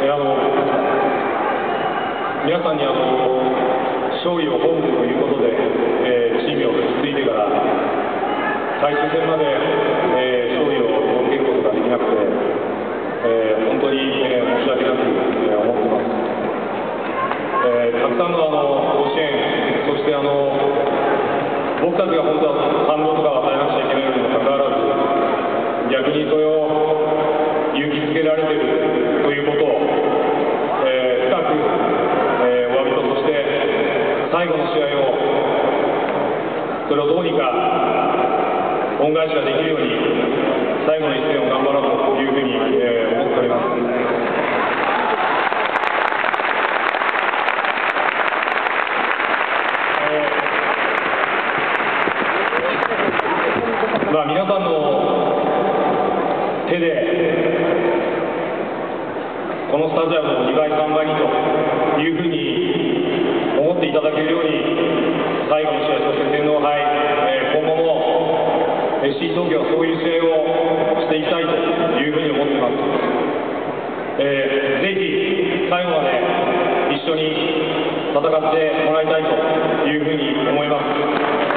皆さんに勝利を本部ということで、チームを引き継いでから最終戦まで、勝利を届けることができなくて、本当に、申し訳なく、思ってます。たくさんの甲子園、そして僕たちが本当は感動とかを与えなくちゃいけないのにもかかわらず、逆にそれを勇気づけられているということを、深く、お詫びとして、最後の試合を、それをどうにか恩返しができるように、最後の一戦を頑張ろうというふうに、思っております。皆さんの手でこのスタジアムを2倍3倍にというふうに思っていただけるように、最後の試合、そして天皇杯、今後も FC 東京はそういう試合をしていきたいというふうに思っています。ぜひ最後まで一緒に戦ってもらいたいというふうに思います。